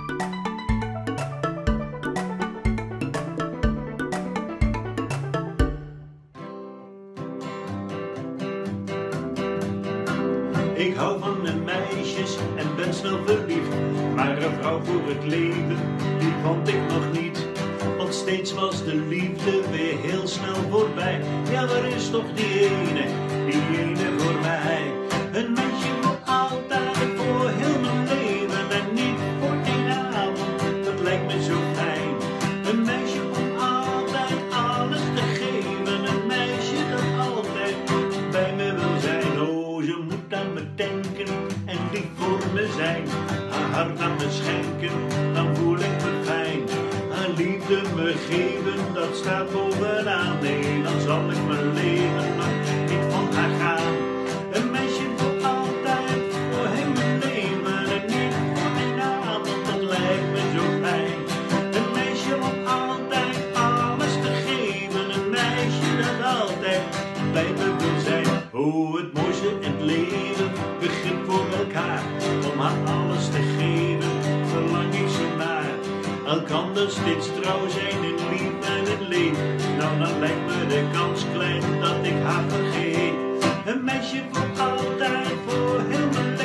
Ik hou van de meisjes en ben snel verliefd, maar een vrouw voor het leven, die vond ik nog niet. Want steeds was de liefde weer heel snel voorbij. Ja, waar is toch die ene voor mij? Een meisje voor altijd, voor heel mijn leven en niet voor één avond, dat lijkt me zo fijn. Een meisje om altijd alles te geven, een meisje dat altijd bij me wil zijn. Oh, ze moet aan me denken en lief voor me zijn, haar hart aan me schenken, dan voel ik me fijn. Haar liefde me geven, dat staat bovenaan. Nee, dan zal ik mijn leven maar niet van haar gaan. Een meisje voor altijd, voor heel mijn leven en niet voor één avond, dat lijkt me zo fijn. Een meisje om altijd alles te geven, een meisje dat altijd bij me wil zijn. Oh, het mooiste in het leven begint voor elkaar, om haar alles te geven, verlang ik zo naar. Elkander steeds trouw zijn in liefde en in leed, nou dan lijkt me de kans klein dat ik haar vergeet. Een meisje voor altijd, voor heel mijn